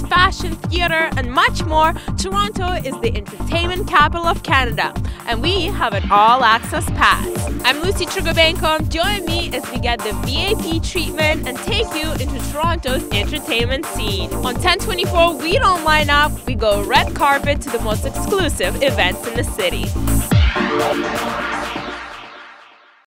fashion, theater, and much more, Toronto is the entertainment capital of Canada, and we have an all-access pass. I'm Lucy Trugobenko. Join me as we get the VIP treatment and take you into Toronto's entertainment scene. On TEN24, we don't line up, we go red carpet to the most exclusive events in the city.